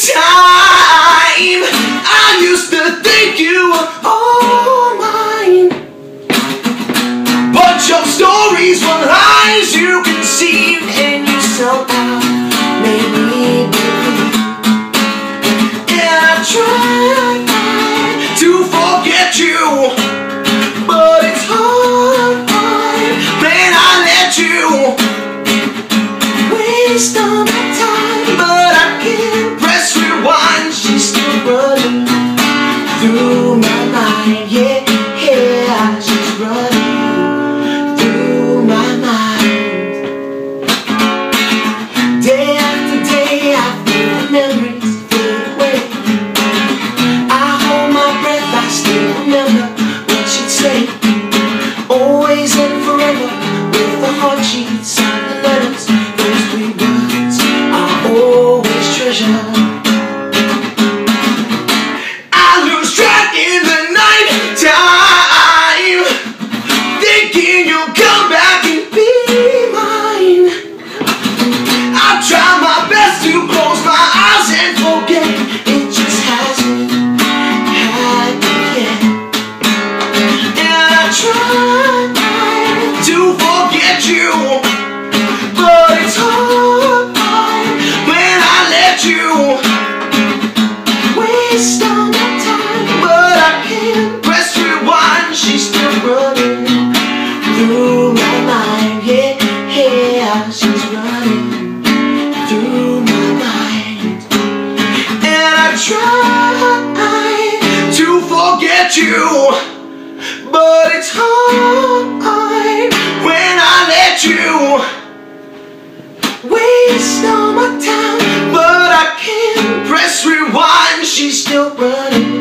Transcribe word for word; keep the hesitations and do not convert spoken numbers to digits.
time. I used to think you were all mine, but your stories were lies you conceived, and you somehow made me believe. And I tried to forget you, but it's hard when I let you waste all my time. But I can't press rewind. She's still running through my mind. Yeah, yeah, she's running through my mind. Day after day I feel the memories fade away. I hold my breath, I still remember what she'd say. Always and forever, with the heart she'd sign the letters. Those three words I always treasure. I lose track in the night time, thinking you'll come back and be mine. I try my best to close my eyes and forget. It just hasn't happened yet. And I try to forget you, but it's hard when I let you waste all my time. But I can't press rewind. She's still running through my mind. Yeah, yeah, she's running through my mind. And I try to forget you, but it's hard when I let you waste all my time. But I can't press rewind. She's still running